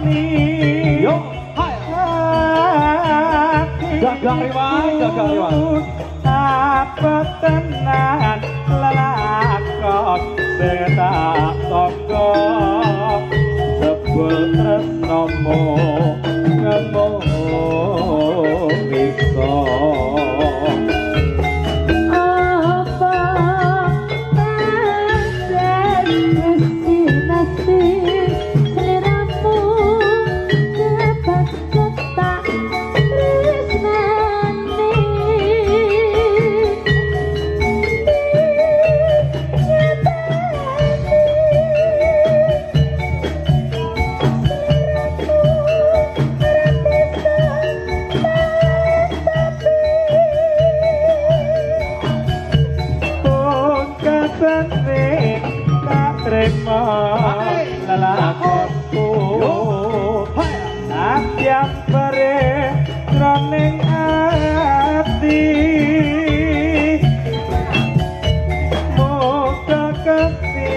Yo, hai. Dagang riwan. Apa tenan lelakon sing tak tangga jebul tresnomu ngemo bisa. Lelakonku Nabyang pare jroning ati Muga kesti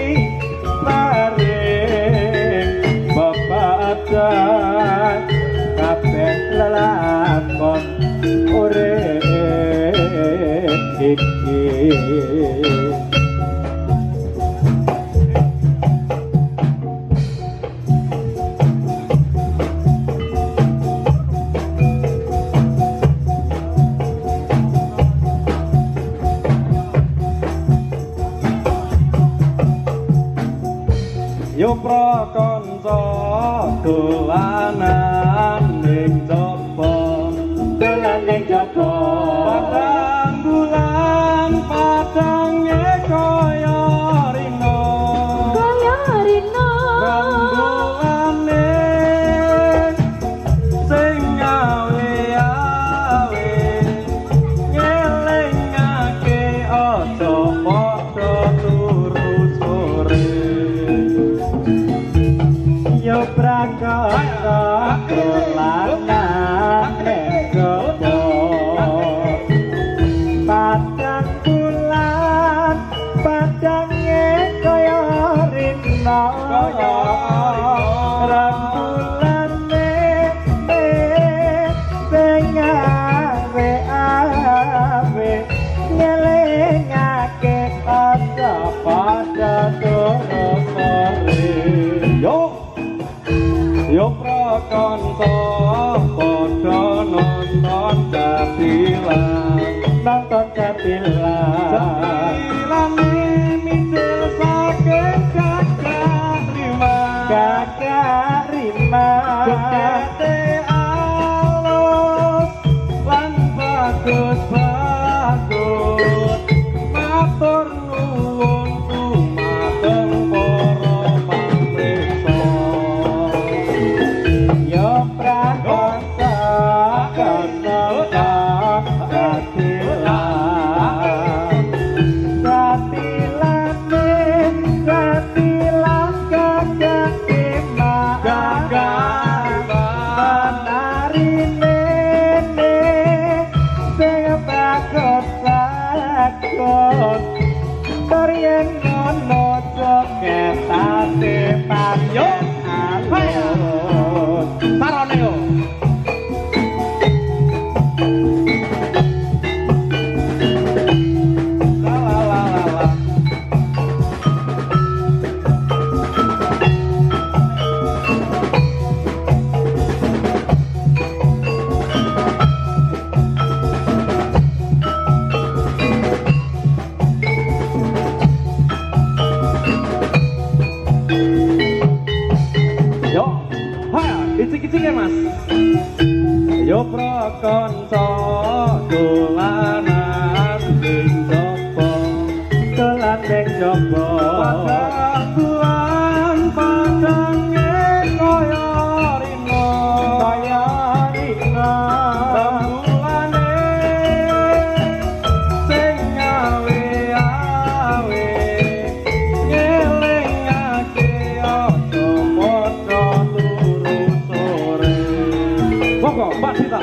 paring bebadan kabeh lelakon urip iki. Yo prakanca dolanan ning jaba, dolan ning jaba. Padang bulan padange kaya rina, rambulane sing awe-awe ngelingake aja padha turu sore. Yo prakasa dolanan ning jaba, padang bulan padange kaya rina, rambulane sing awe-awe ngelingake aja padha turu sore. Yo prakanca padha nonton jatilan, jatilane misil saking gagak rima jogete alus lan bagus matur nuwun dumateng para pamriksa. Yo prakanca nonton jatilan, jatilan gagak rima menarine sing bagus karyan ngono jogetate panjang alus sarone yo. Icik-icik ya mas. Yo prakanca dolanan ning jaba, dolan ning jaba. Padang bulan padange kaya rina, rambulane sing awe-awe ngelingake aja padha turu sore. Monggo Mbak Dita.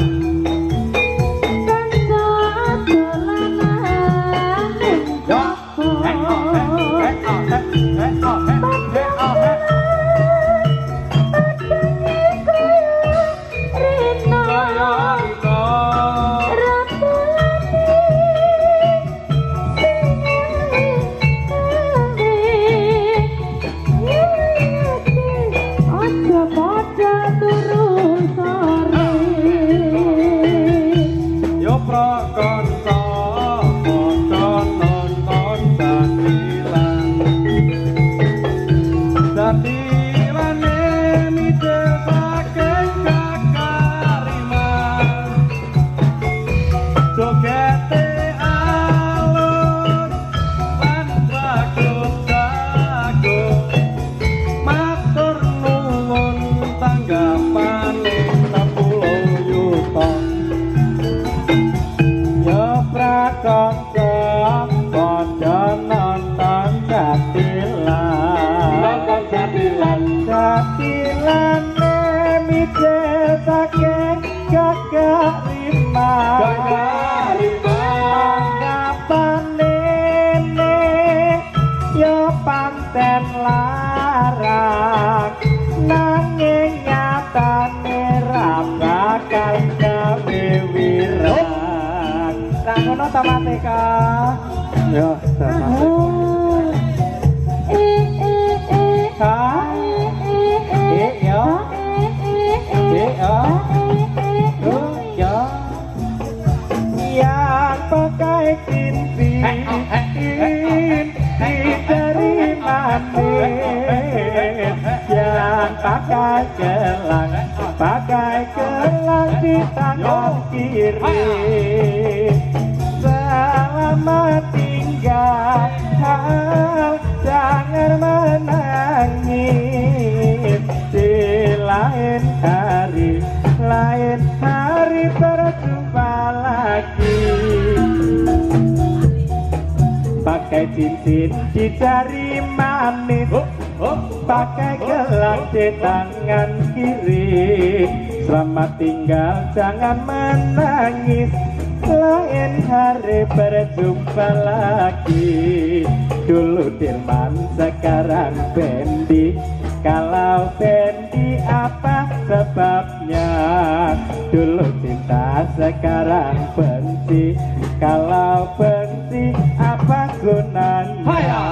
gawe wirang. Lah ngono ta Mateka. Yo, sama. Yang pakai cincin diberi manis, yang pakai gelang di tangan kiri. Selamat tinggal, jangan menangis. Di lain hari berjumpa lagi. Pakai cincin di jari manis, pakai gelang di tangan kiri. Selamat tinggal, jangan menangis. Lain hari berjumpa lagi. Dulu Dirman, sekarang Bendi. Kalau Bendi apa sebabnya? Dulu cinta, sekarang benci. Kalau benci apa gunanya?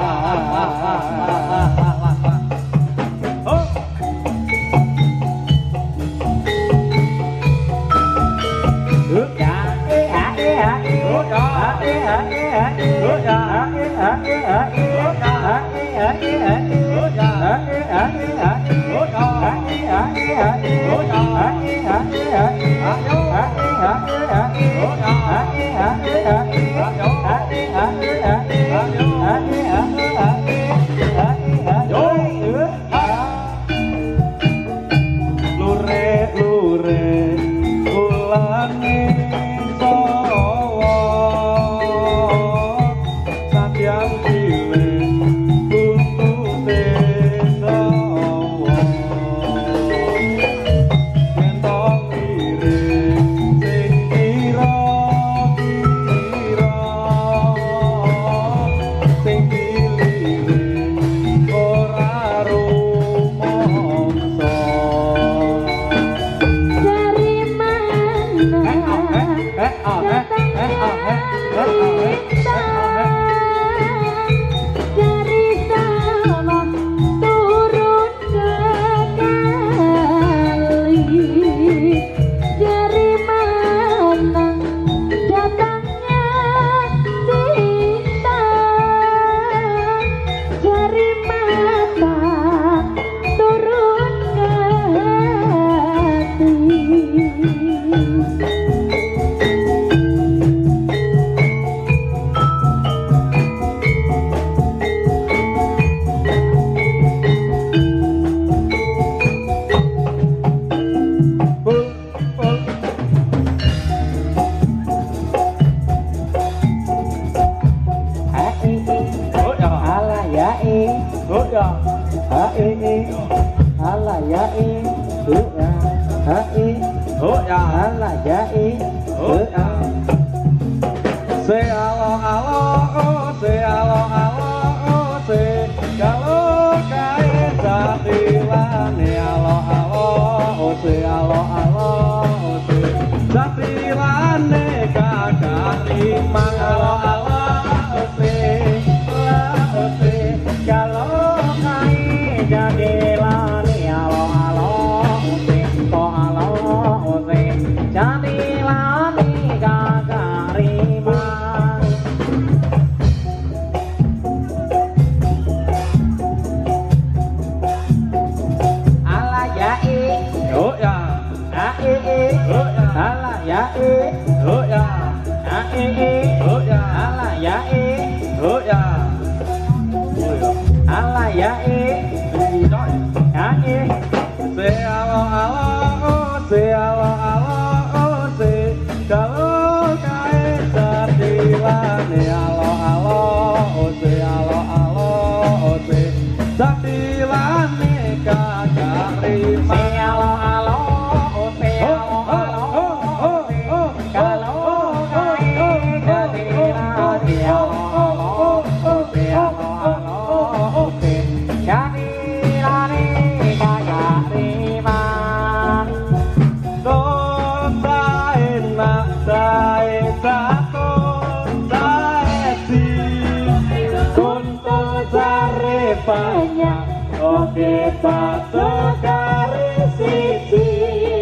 doke pato kari siji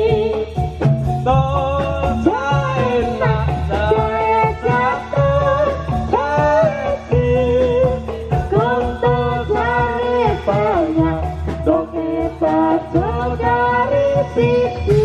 dosa enak saya catur hati konto cari banyak doke pato kari siji.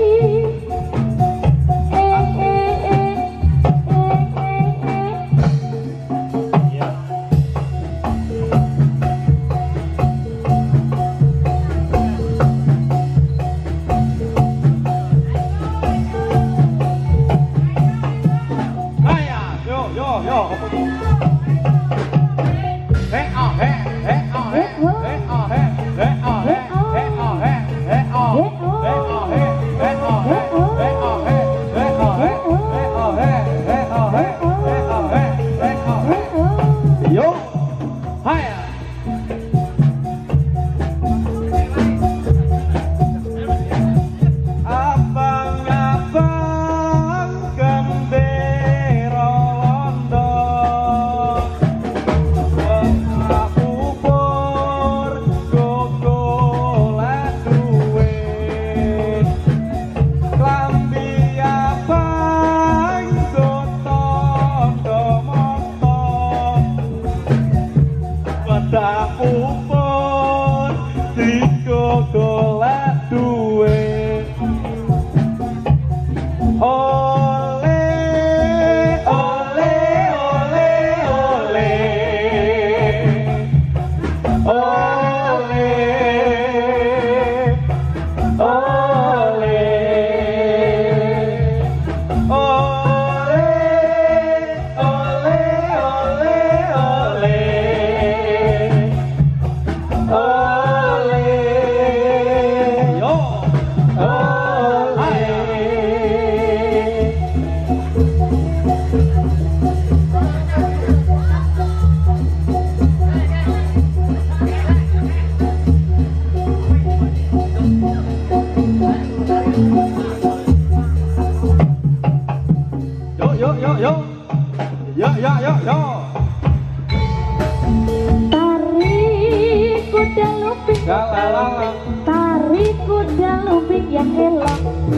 Tarik kuda lumping yang elok,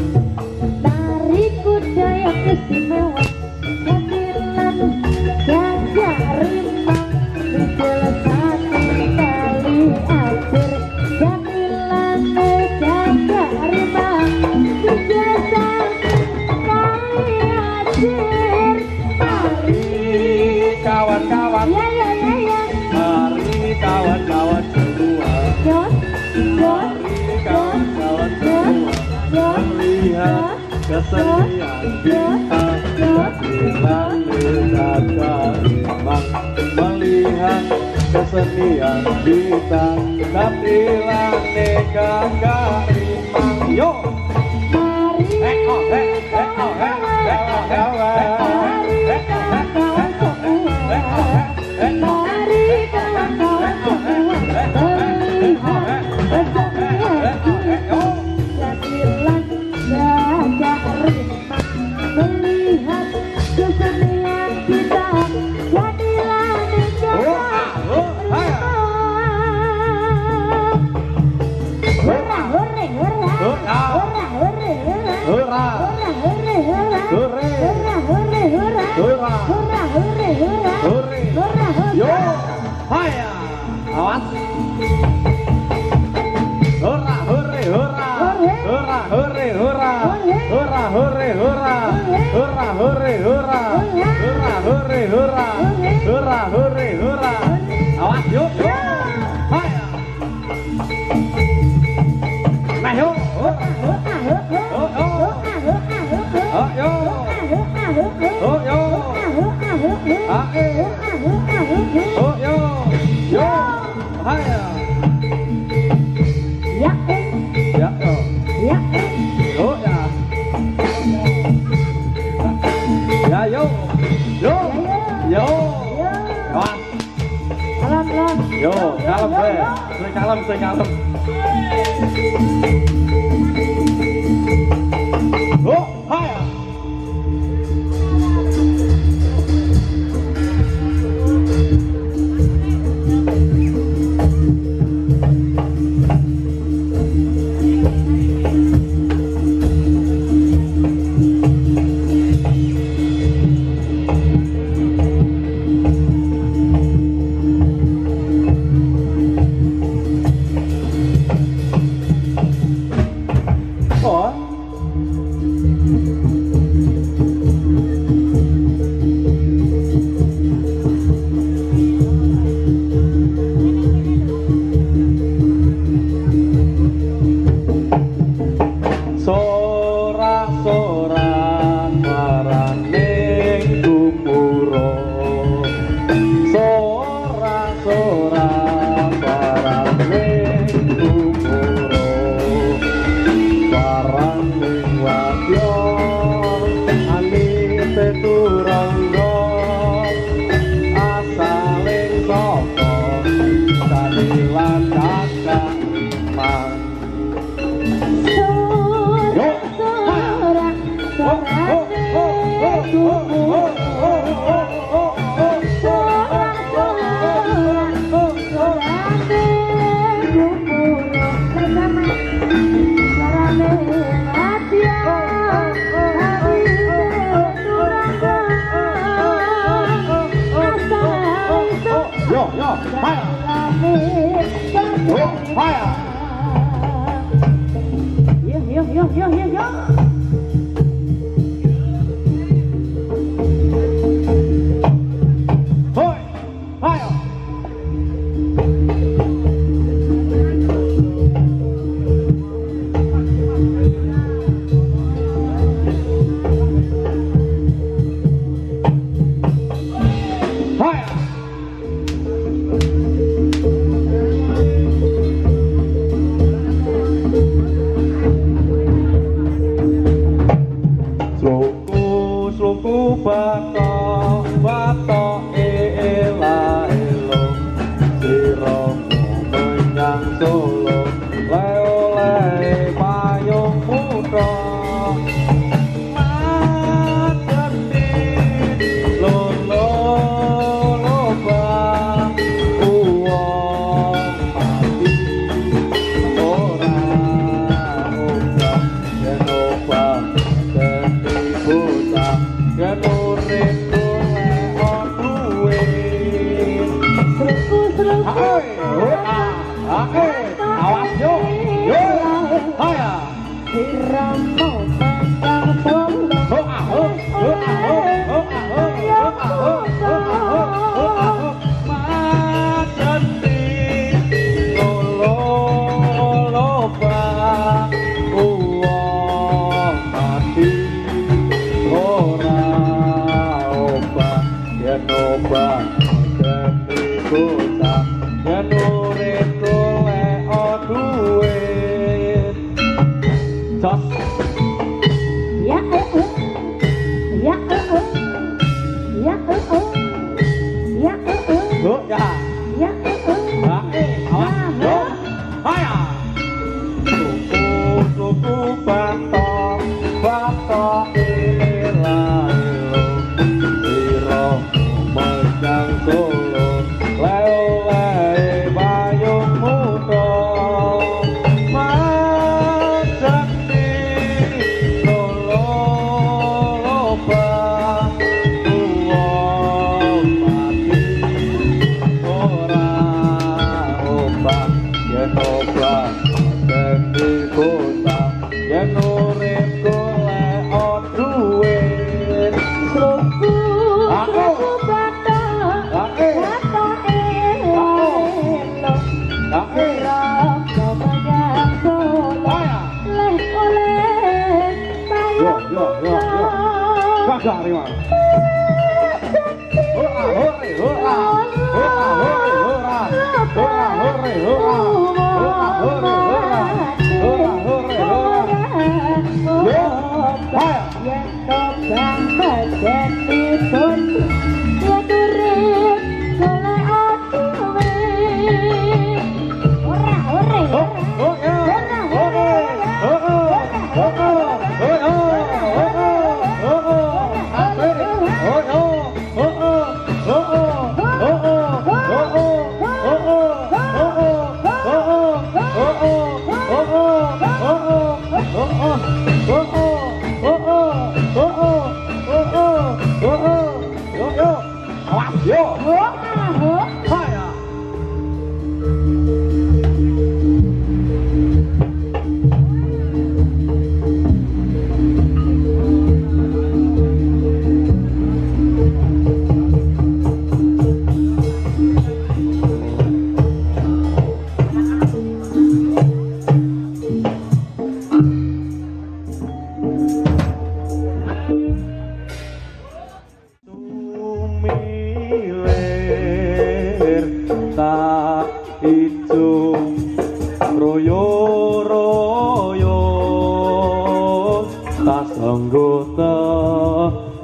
tarik kuda yang istimewa, sambilan gajah rimang, dijelas satu kali ajar, sambilan gajah rimang, dijelas satu kali ajar. Mari kawan-kawan, ya, mari kawan-kawan semua. Mari kawan-kawan semua melihat kesenian kita Jatilan Rimang, melihat kesenian kita Jatilan Rimang. Yo, melihat kesenian kita Jatilan Awas yuk, hai. Nah yuk, yo, kalem, saya kalem. Oh, hai. turangga asaling saka sadilan kakang mang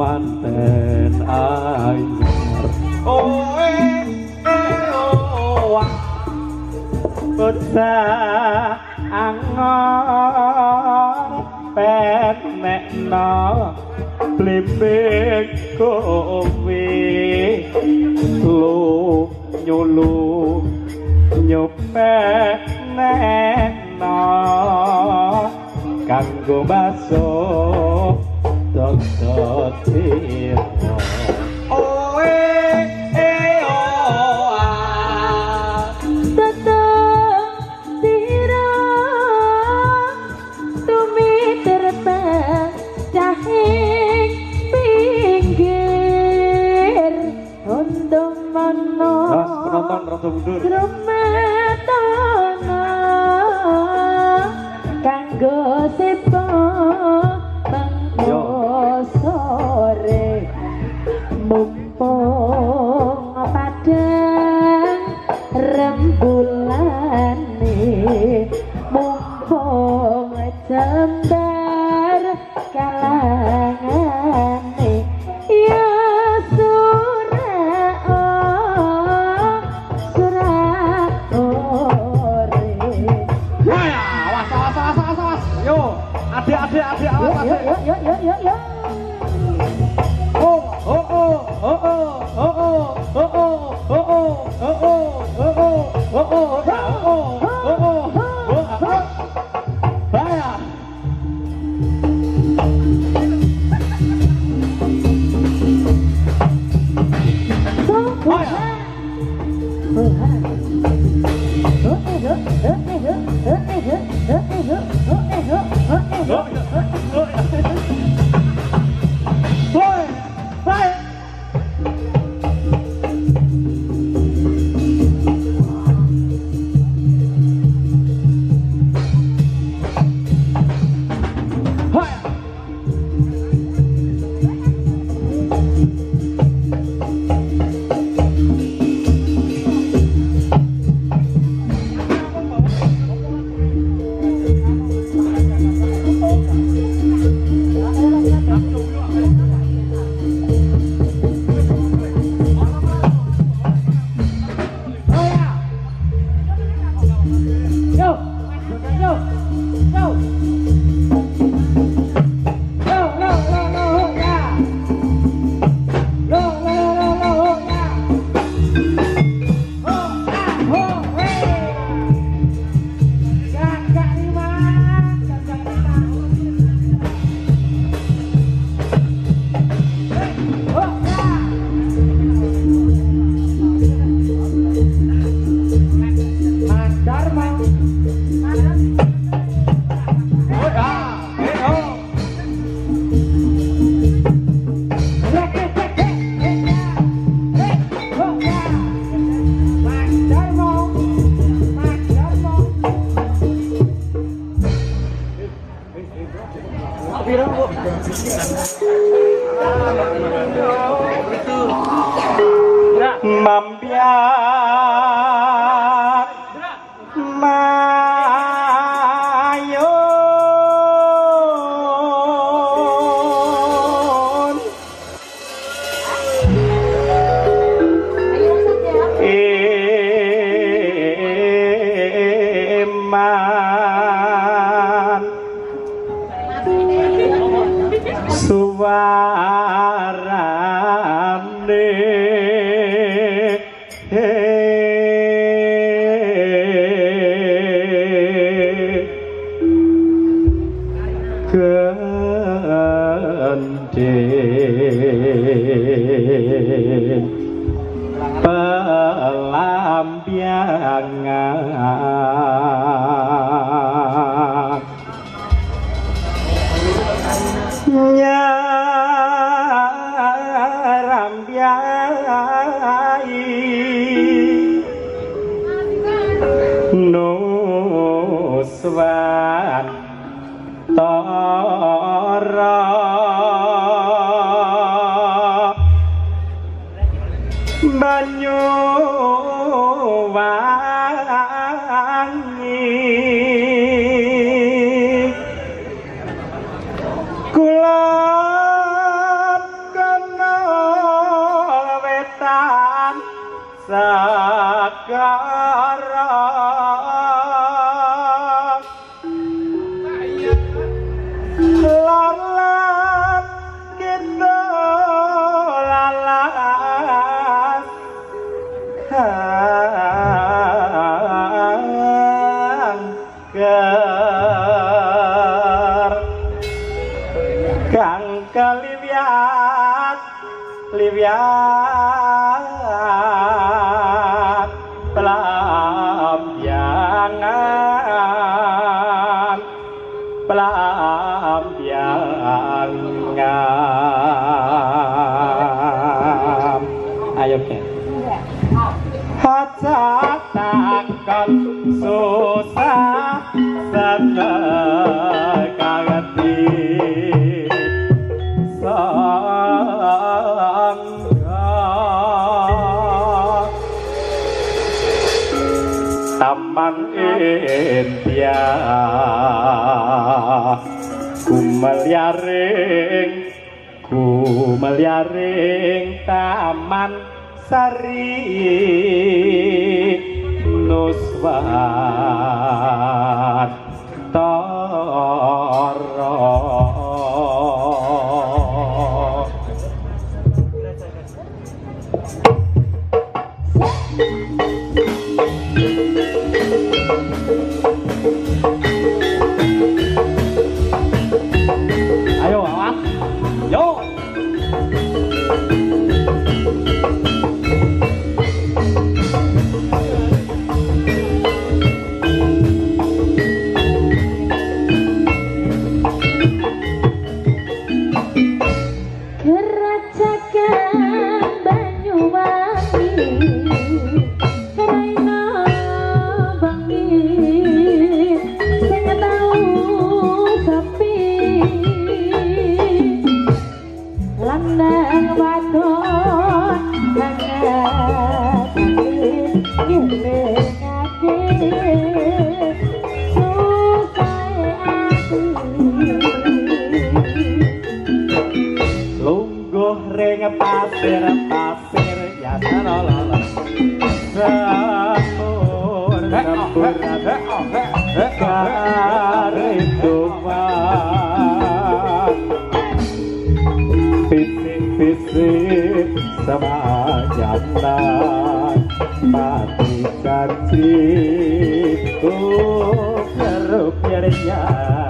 manten anyar oh Kota angor penekno blimbing kowe lu nyulu nyupekno kanggo baso dodot tiro penonton rada mundur Rumatono kanggo sepo mengko sore mumpung padang rembulane mumpung jembar kalangane ya adik awas yo mampiat mayun iman suarane gendeng pelampiangan nyarambiai nuswan tara banyu wangi kulon negara lalat kita lalas kangker kang kaliwiat liwiat pelambiangan pelambiangan ayo Ken hajat takon susah senekati taman India kumeliaring taman sari nuswat toro ayo awas yo pasir ya sarolala sambur sambur kariduman pisik-pisik semajanan mati kaci jeruk nyerian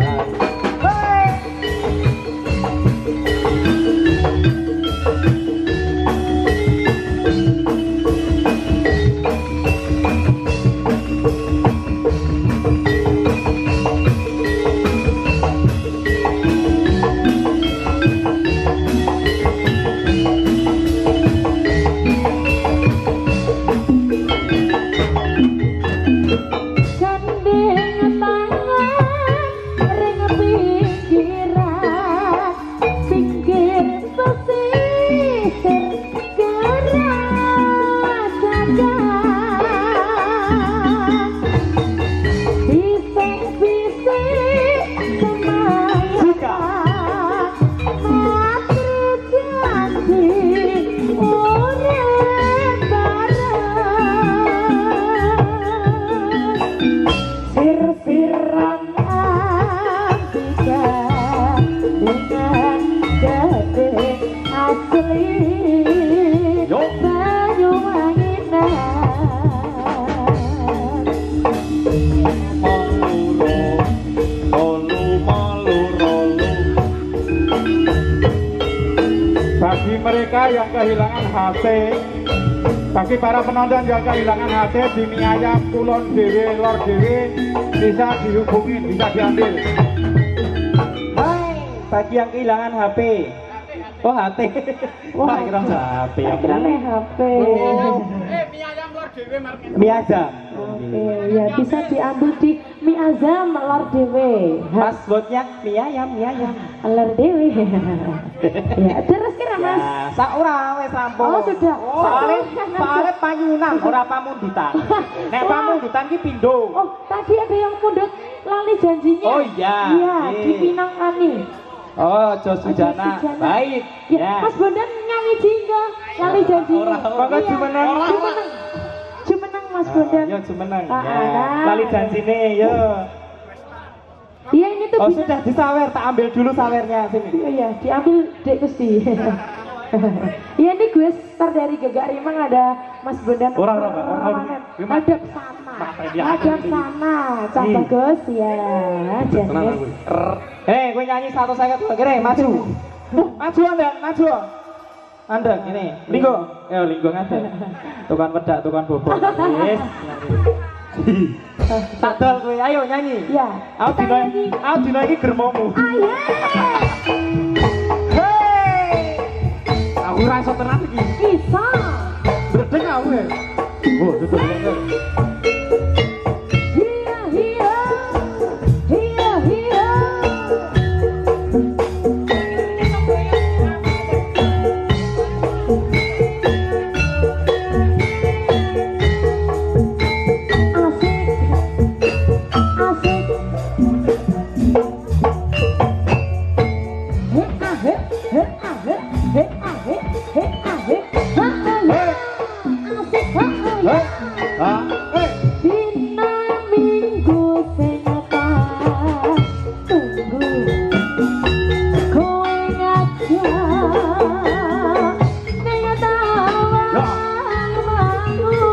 mereka yang kehilangan HP, bagi para penonton yang kehilangan HP di mie ayam kulon dewe lor dewe bisa dihubungin, bisa diambil. Hai, bagi yang kehilangan HP, oh HP, wah kira HP, kira HP. mie ayam lor dewe market. Mie ayam. Oke, ya bisa diambil di mie azam lor dewe. Passwordnya mie ayam Lor dewe. Ya, terus kira Mas. Ya, saura wes rampung. Oh, sudah. Soalnya panyunan ora pamundutan. Nek pamundutan ki pindho. Oh, tadi ada yang mundut lali janjinya. Oh iya. Iya, di Pinang Ani. Oh, Sujana. Baik. Ya, Mas Bondan nyanyi jingga lali janjinya. Maka jumeneng. Jumeneng Mas Mas Bondan. Yo jumeneng. Ah, Ya. nah. Lali janjine yo. Iya ini tuh Oh bisa. sudah disawer, tak ambil dulu sawernya sini. Iya, diambil Dek Gusti. Iya ini gue star dari Gegak Rimang ada Mas Bondan. Orang. Hadap sana. Ya, Hadap sana. Cak bagus ya. Jenis. Gue nyanyi 150 kere maju. Maju Anda, maju. Anda ini, linggo. Linggo ngade. Tukang pedak, tukang bobok. Yes. Tak dol kowe, ayo nyanyi. Iya. Aku dino iki germomu. Ayo. Hei. Aku ora iso tenan iki. Bisa. Bredeng aku ya. Oh, tutup. Hiya hiya. Hiya hiya. Dina minggu senyakan tunggu kowe ngajak ning tawang mangu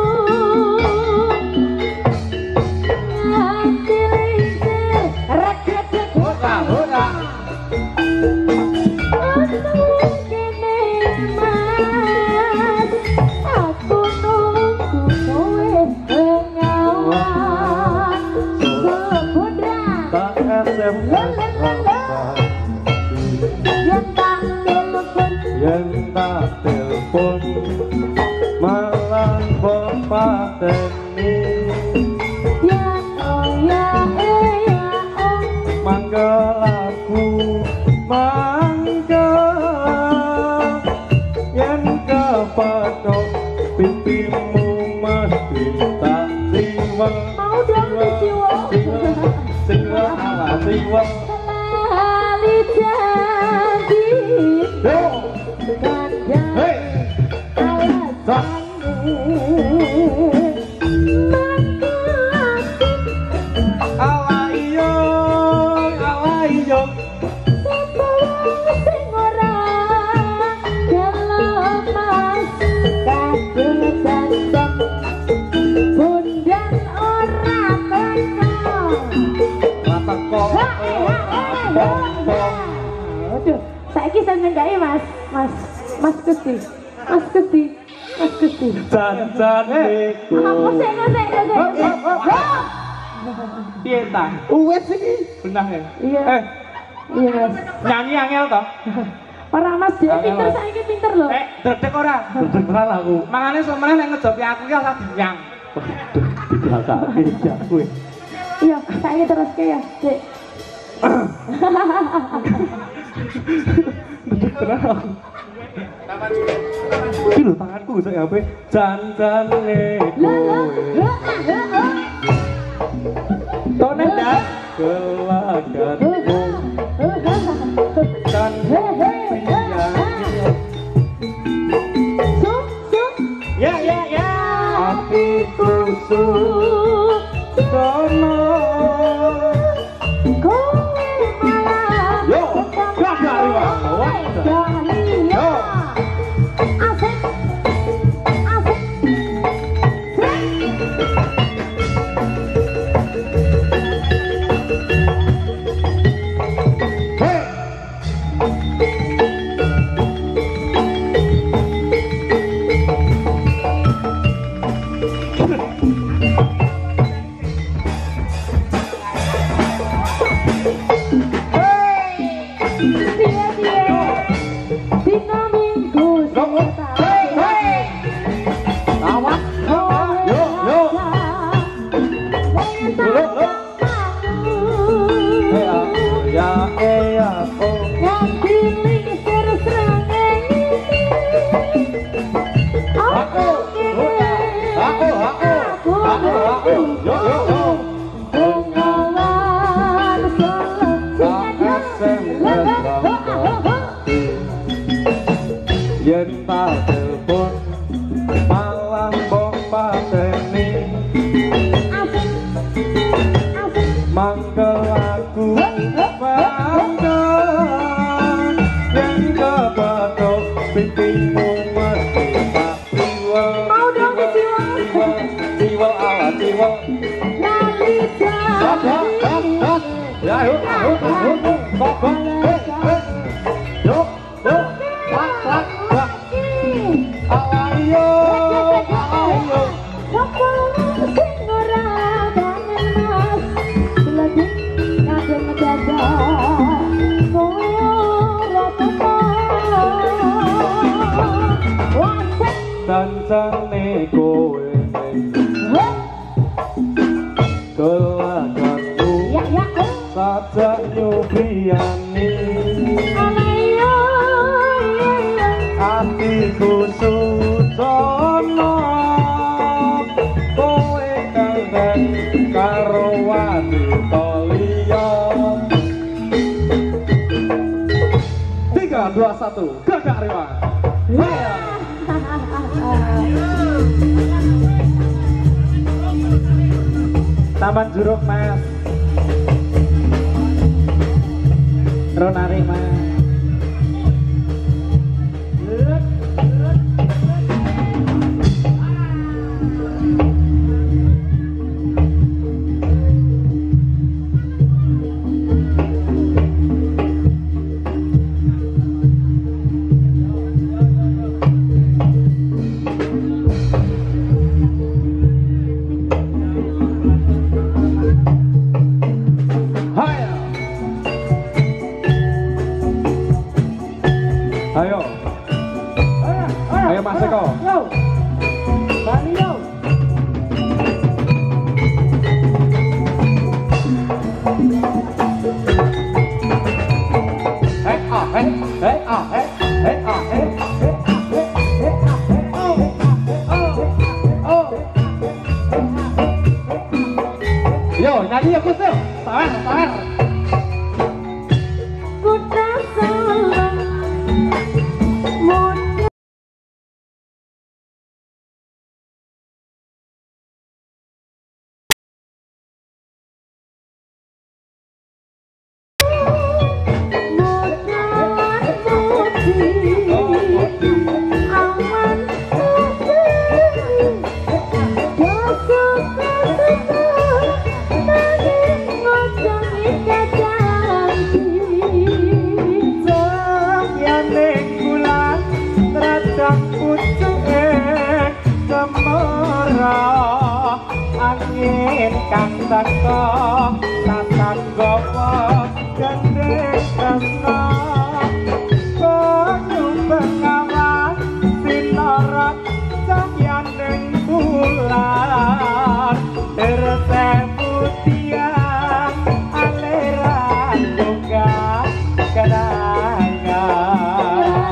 nganti lingsir regedeg Ora. untung kene mas aku nunggu kowe ngawan sebodang Tak SMS yang tak telepon yen tak telepon malah bopateni yang oh ya oh mangga lagu mangga yen kepatok pipimu mesti tak siweng mau dong disiwo siweng ala siweng lali janji yo kandang hey ala iyo sing ora kelemas kadung dandang Bondan ora teko rata kok aduh saiki sampeyan gawe Mas Gusti jan niku apa sih piye ta wis iki benah ya iya Mas nyanyi angel to ora Mas dia pinter saiki pinter lho dredeg ora dredeg aku mangane semene nek ngejopi aku ki ora dinyang dibelakake jak kowe iya saiki terus ke ya Dek iki lho tanganku gak HP jan-jane Tone ndak kelaganmu kan ya hatiku sono yo gagari wae yo yen tak telepon malah mbok pateni hatimu mesti tak siwel. Mau dong disiwel. Siwel ala siwel. Lali jadi. Ya yuk, kok. Yuk, tak. Ayo. Dancane kowe kelaganmu sajak nyubriyani atiku sucono kowe kangen karo wanita liya 3, 2, 1 Gagak Rima. Taman Juruk Mas. Ronari Mas. Ayo Mas Eko. Yo. Bali yo. Yo, nyanyi ya Gus. Sawer. Kuda salam. Angin kang teko tatang gowo gendeng tresno banyu bengawan sinorot cahyan ning bulan tersebu tiang aliran juga kenangan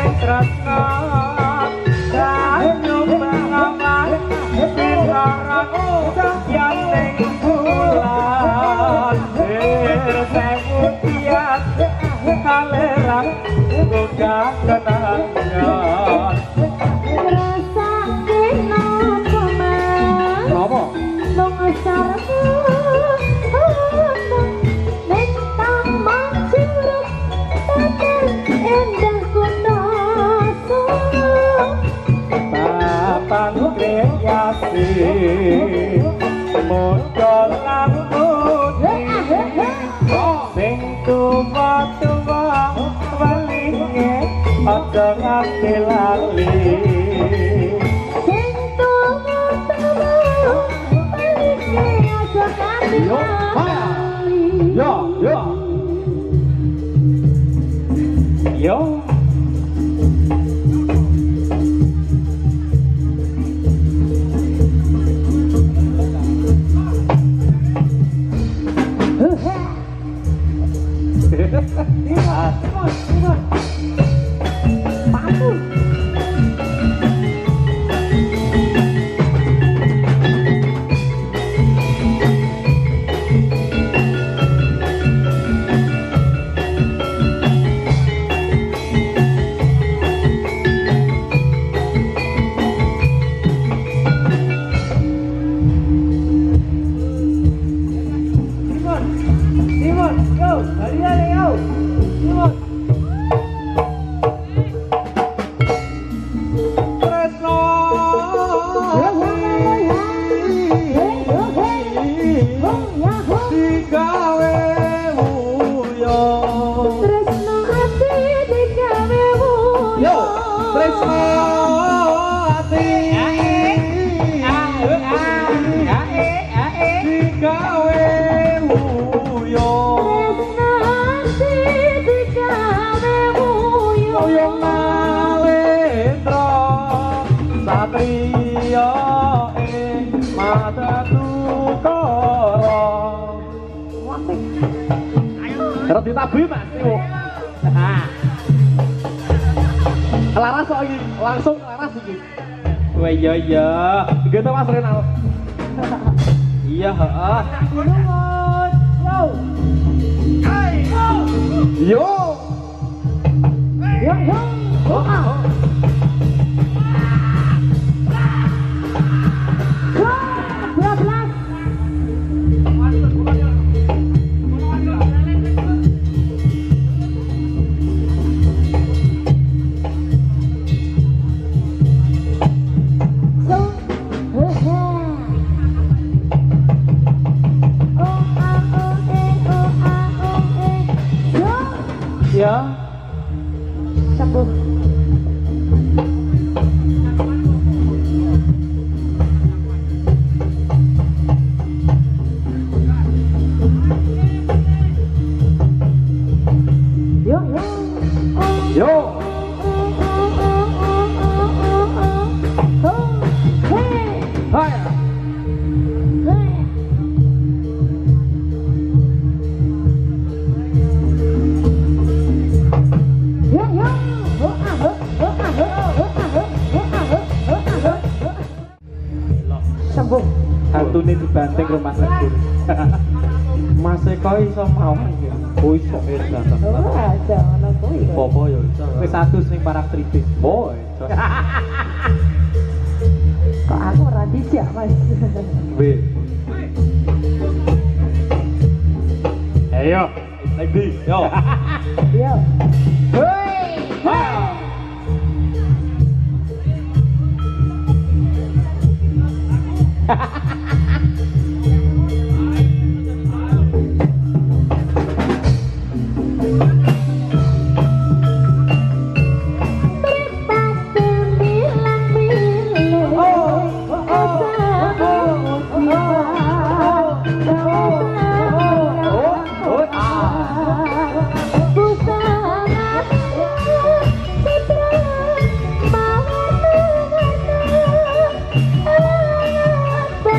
tresno sanyo bangawan pinarang yating bulan sewu tias kalerang goda kenangan Rasa kena peman apa? Mengasar Nentang mancuruk Takkan endah kunasa Papan kreasi modal lan putih sing tuwa-tuwa walinge aja nganti lali Sing tuwa-tuwa Walinge aja nganti lali yo yo Ditabui Mas. Laras kok iki, langsung laras iki. Wah iya iya. Gitu Mas Renal. Iya, heeh. Yo. Yo. Ya. Sabu. Yo. Yo. Hai. Sambung. Hantune dibanting rumah sakit. Mas Eko iso mawon ya. Oh iso datang. Oh, ada ana kuwi. Popo ya iso. Wis adus ning paraktritis. Oh, iso. Kok aku ora dijak, Mas. Wih. Ayo, lagi. Yo. Yo. Hei. Ha. Busana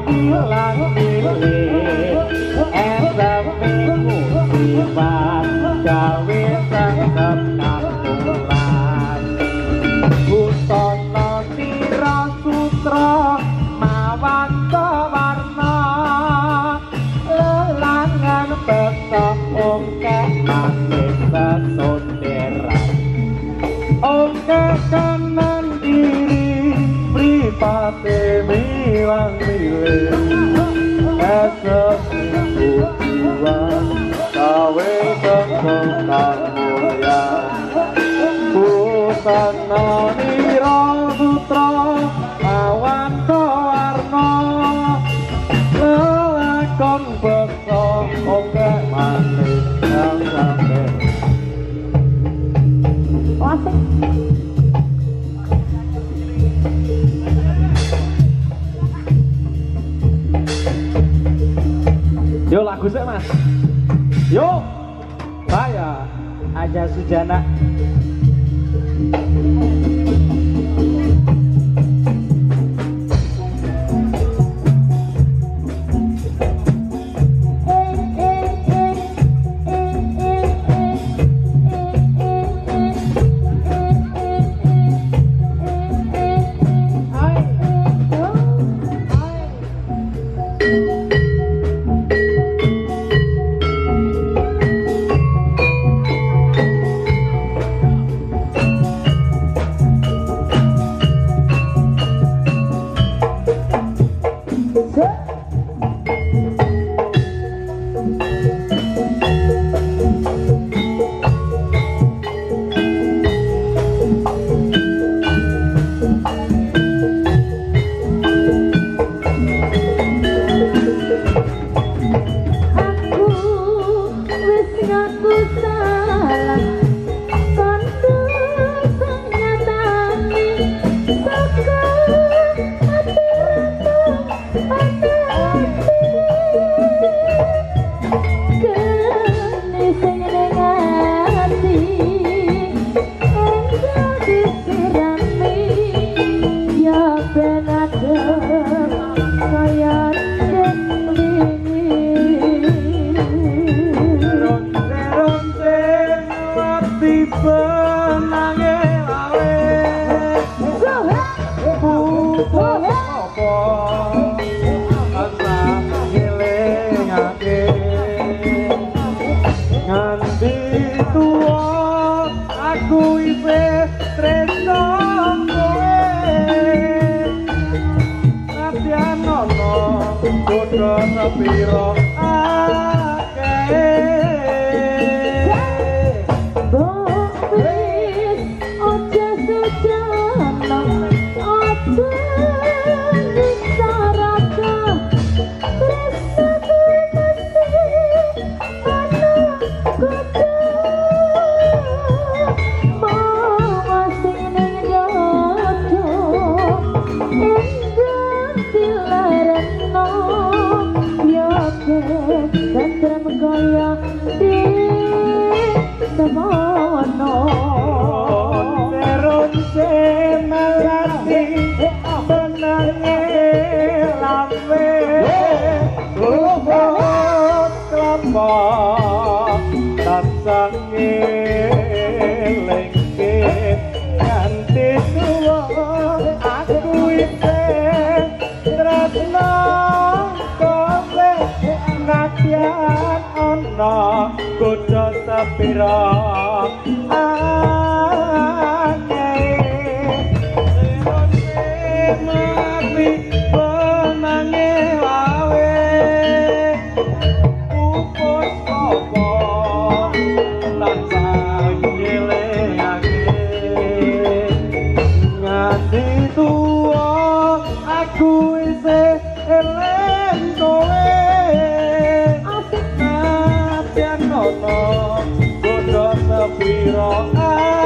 ilang milih esem musibat gawe sengkep kapulan Butono sira sutra mawanto warna lelangan beksa ongke manis sesonderan ongke kanan kiri mripate milang milih esem buwan gawe sengkep kamulyan Busana nira sutra awanto warna lelakon beksa oke manis yang sampai Asik. Yo lagu sih mas. Yo, saya Aja Sujana. Sepiro sepiro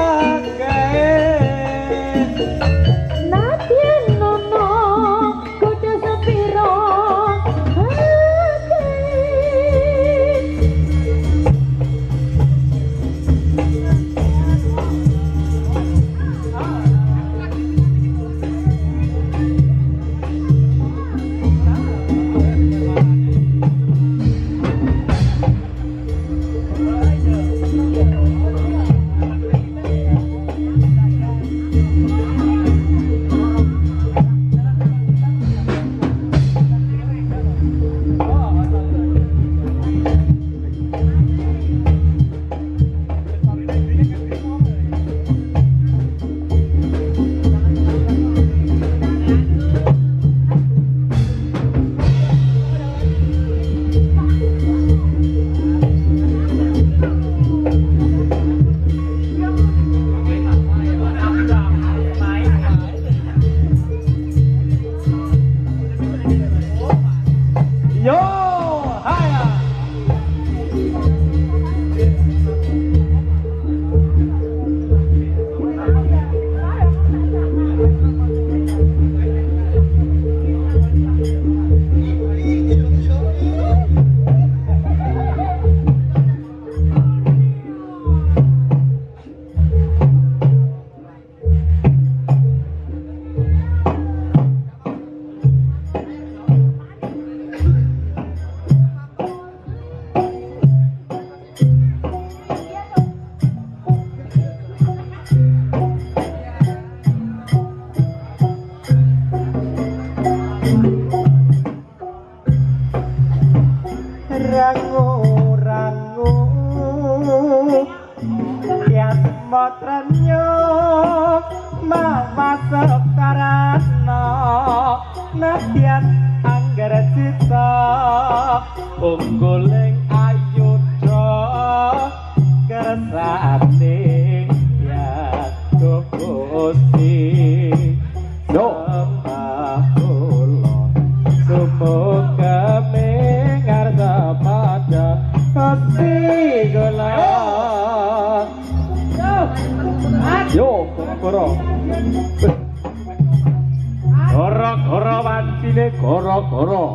rangu-rangu kiat motrenyo mawa sekarana nadyan anggar cita ungguling ayudha kersane ya Gusti yo semoga mengarsa pada kasih gelar yo koro koro wancine koro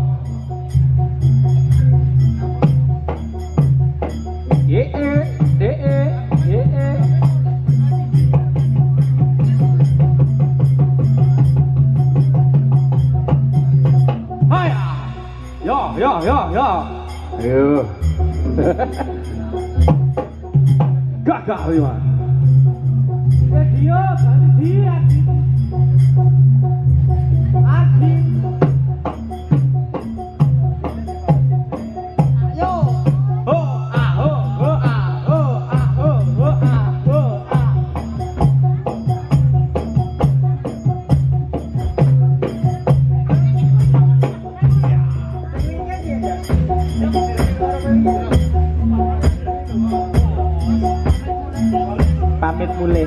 ye Ya. Ayo. Gagah Mas. Ya dia, dia. Adi. Ayo. Pamit mulai.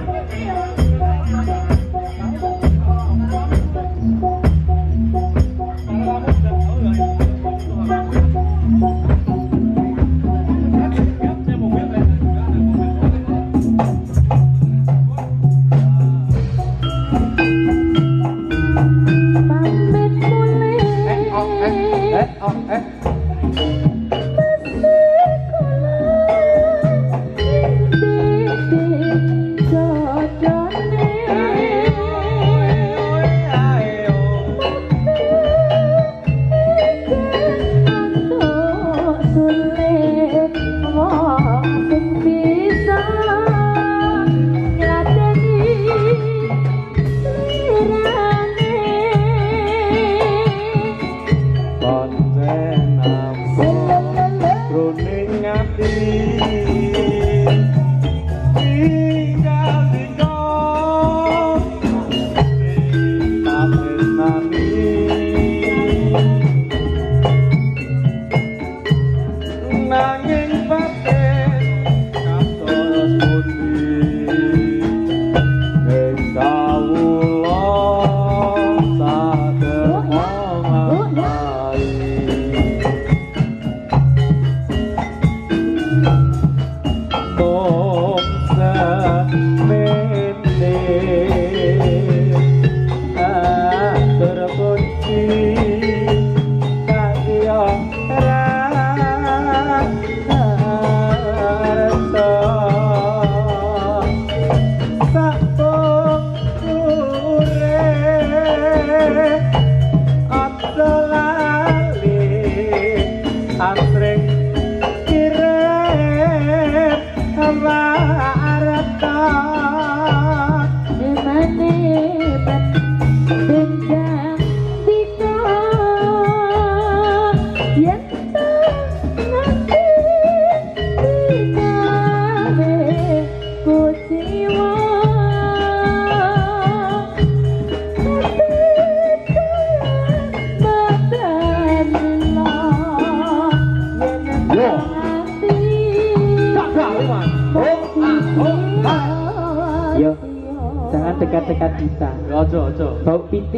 Yo, jangan dekat-dekat kita. Ojo. Bau pitik.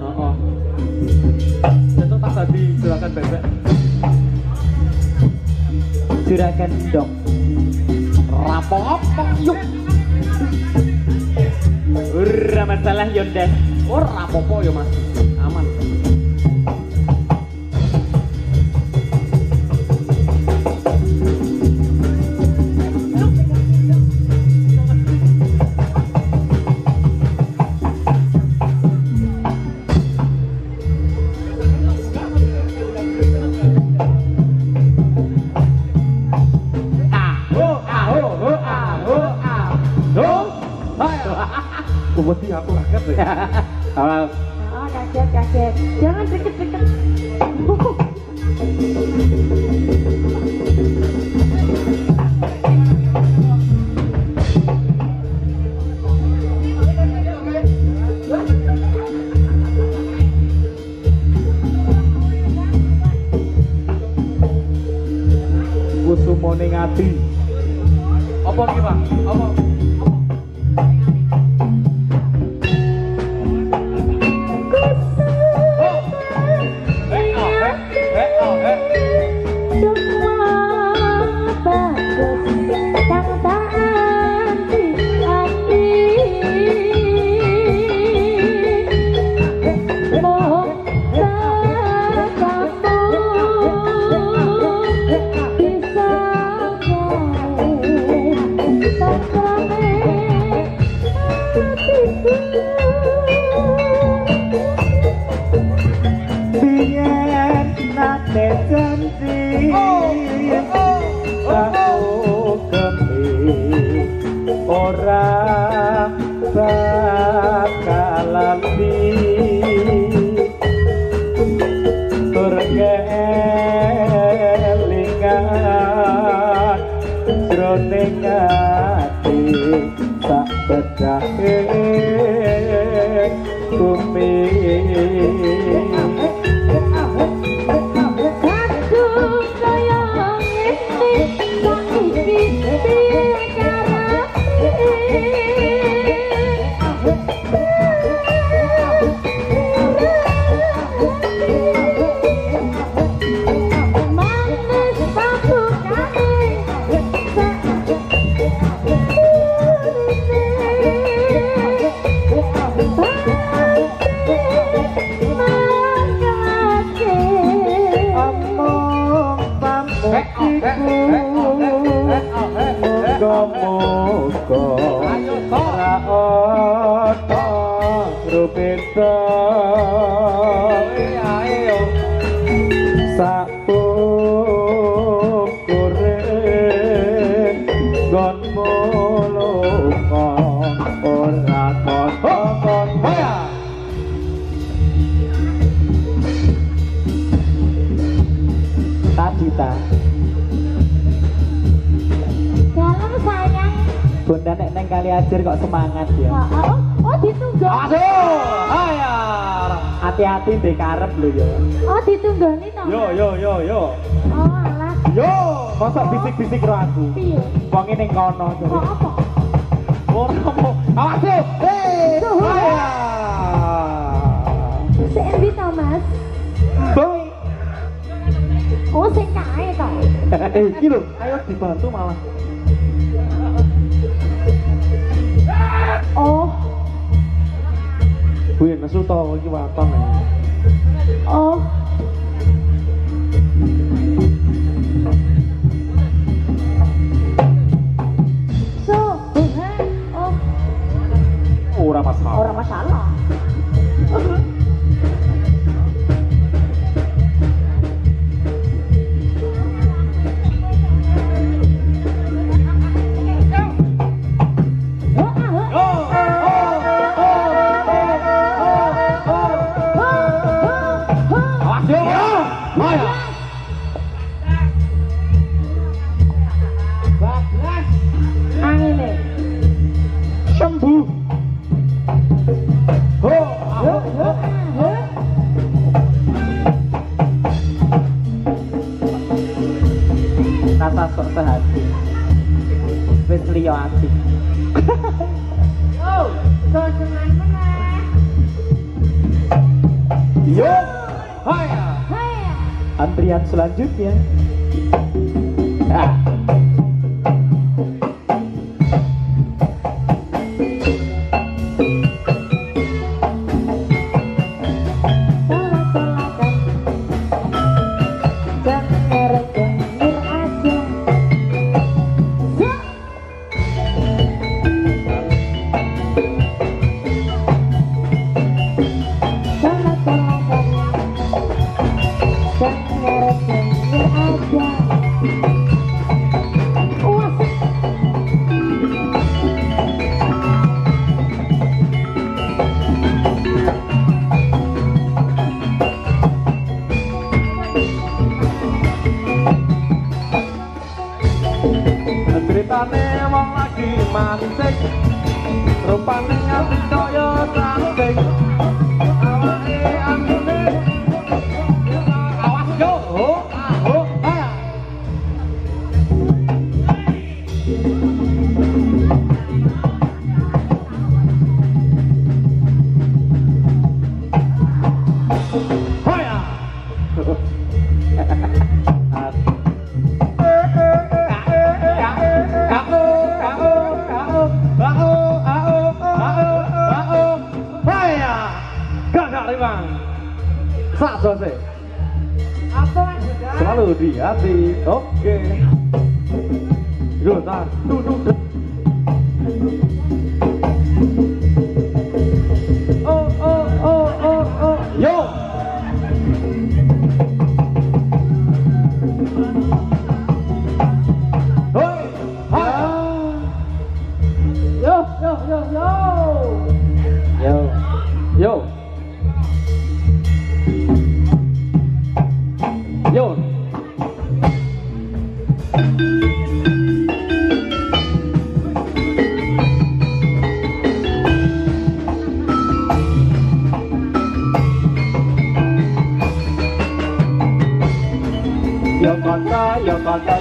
Besok tak tadi juragan bebek. Juragan dong. Rampong-rampong yuk. Ora masalah Yondes. Ora apa-apa ya Mas. Aman. Wedi aku kaget ya. Oh, kaget. Jangan deket-deket. jroning ati. Apa ki, Pak? Apa? Bunda nek neng kali ajar kok semangat ya. Oh ditunggu. Aduh, ayo. Hati-hati deh karep lho ya. Oh ditunggoni to. Yo. Oh alah. Yo, masa bisik-bisik karo aku. Piye? Wong ning kono. Kok apa? Ora mau. Awas yo. Ayo. Sing endi to, Mas? Boy. Oh sing kae to. Iki lho, ayo dibantu malah. Oh. Kuwi nesu to iki waton ya. Oh. So, oh. Ora masalah. Ora masalah. Rasa sok sehati wis liya ati. Oh, seneng meneh. Yo, haya. Haya. Antrian selanjutnya. Ceritane wong lagi mancing, rupane ati kaya ranting. Awake angine awas yo, ayo. sak jose. Apa maksudnya? Selalu di hati. Oke. Yo, tar. Duduk. Oh. Yo. Hoi. Hai. Yo. Yo. Yo kota yo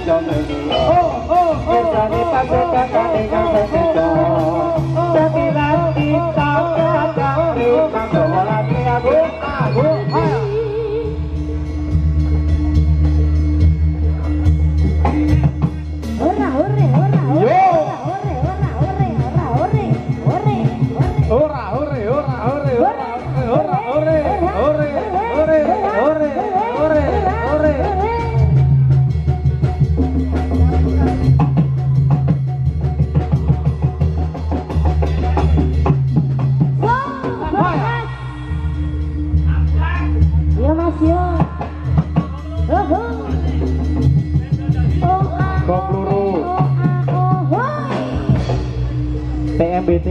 Kesani pasca ingkang berbeda. Sembilan kita kadang rumah dolati aku. PMBT.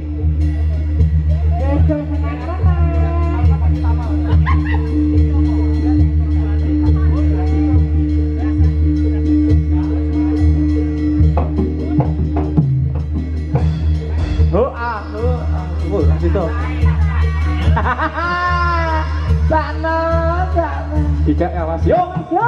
Situ. Sana. Tidak awas. Yo.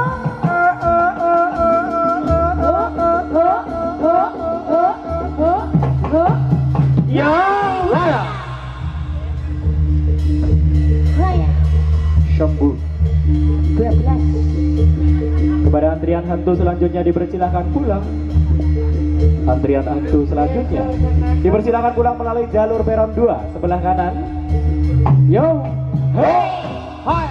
Sembuh. 12. Kepada antrian hantu selanjutnya dipersilahkan pulang. Antrian hantu selanjutnya dipersilahkan pulang melalui jalur peron 2 sebelah kanan. Yo. Hey. Hai.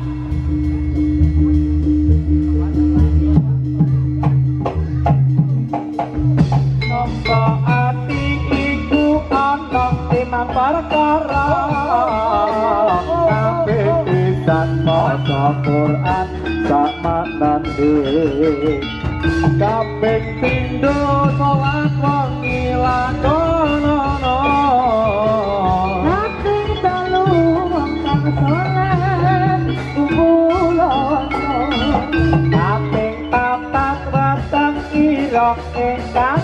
Nompo ati iku ana timang perkara. Dan maca Quran sama nanti kaping pindho salat wengi lakono kaping telu wong kang salat kumpulono kaping papat watang ira ingkang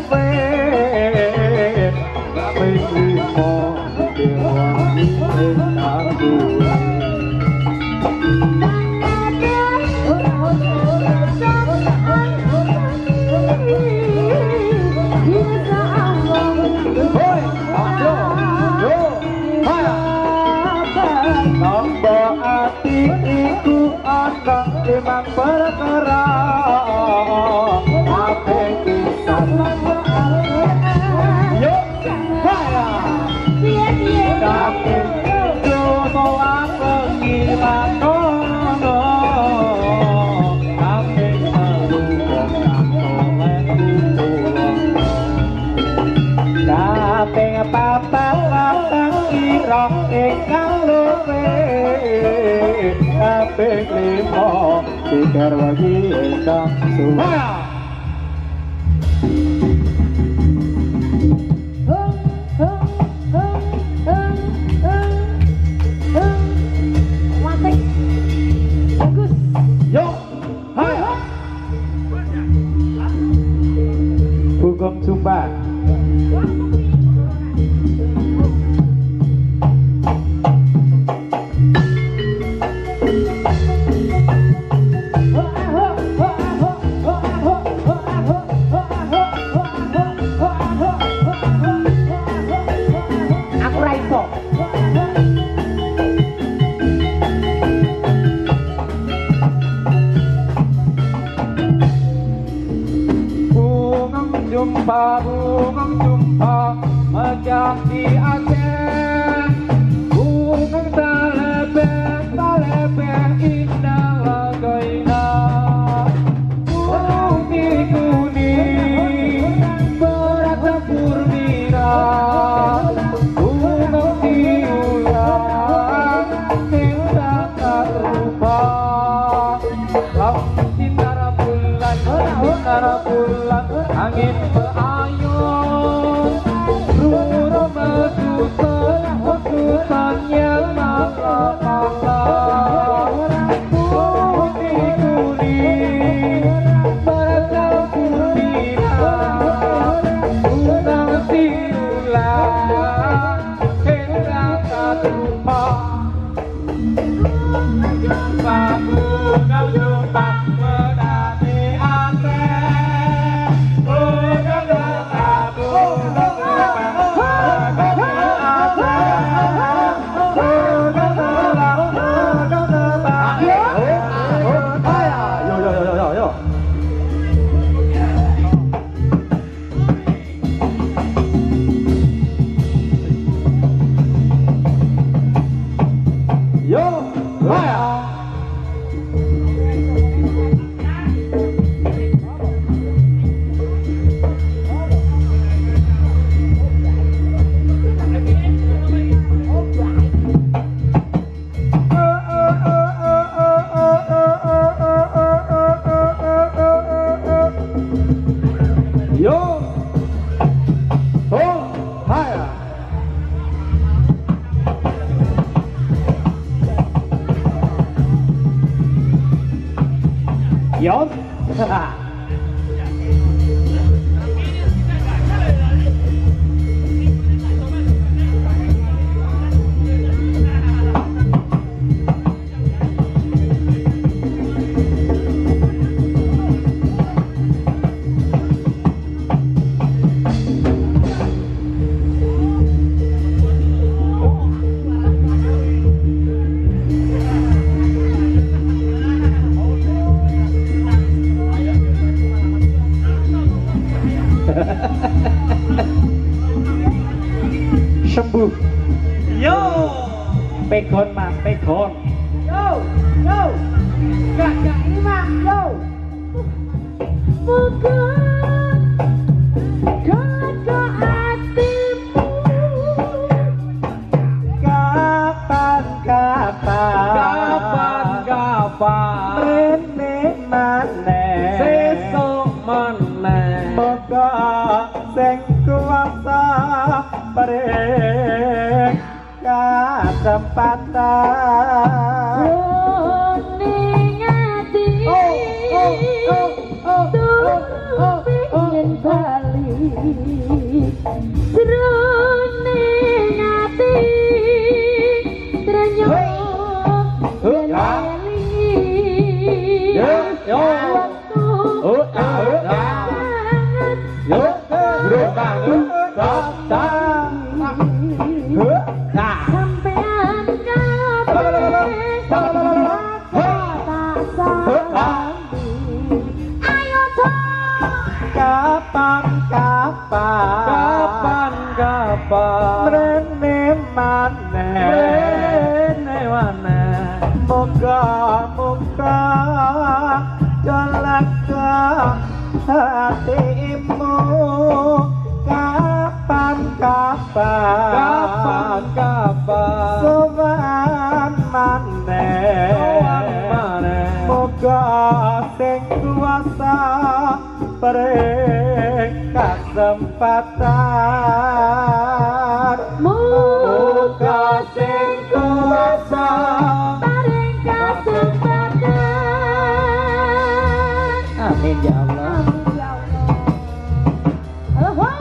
luwih kaping limo dewangi ingkang luwih. Iku ana timang perkara ape pisan yo kaya piye kaping yo salat pengilan ono kaping telu wong kang soleh ditulung kaping papat watang ira ingkang luwih kaping limo pikir wagi ingkang suwaya. Bagus. Yo, hai. Hukum Sumba. Bungang jumpa mecah di Aceh, bungang talebe Bintara bulan angin berayun Ruru medusannya malam-malam Putih kuning berkau gembira Undang siulah Hendra katrupa Bangungan lupa menani ate Bukan bertabu Yo. Sembuh. Yo. Pegon mas, pegon. Yo. Gak ini mas, yo. Bukan kata hatimu. Kapan Rene maneh sesuk meneh Moga sing kuasa paring kesempatan Kuning hati pengen balik Seruning hati Terenyuh Kapan Rene maneh Moga jalaga hatimu Kapan sowan maneh Moga sing kuasa paring kesempatan Moga sing kuasa paring kesempatan Amin ya Allah. Amin ya Allah.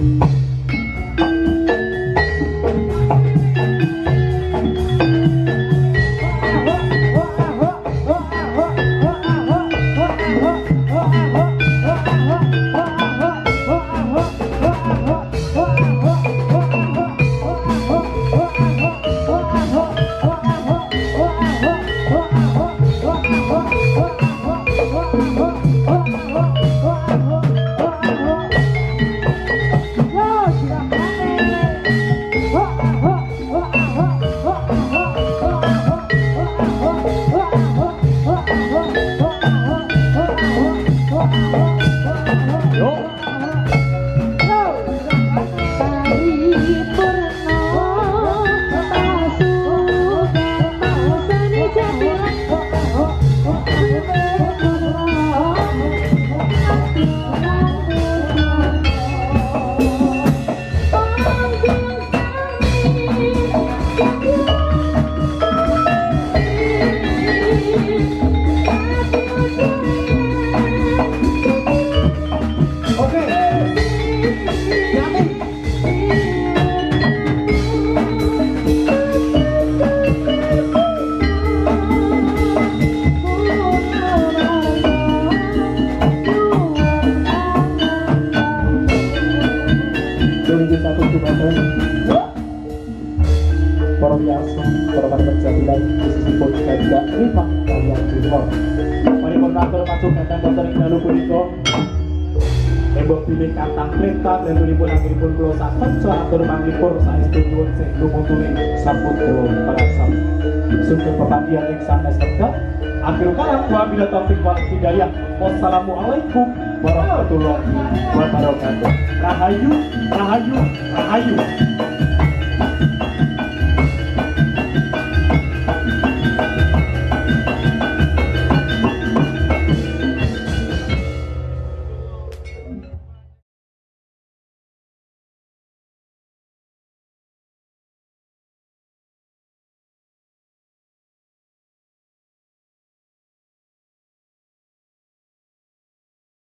Tembok pilih kantang klintang dan tulipun akhiripun kulo saken atur manglipur saestu nuwun sing lumutune saputra parasam sugeng pepandian ing sanes tegak akhir kalam wa bila taufik wal hidayah wassalamualaikum warahmatullahi wabarakatuh. Rahayu rahayu rahayu.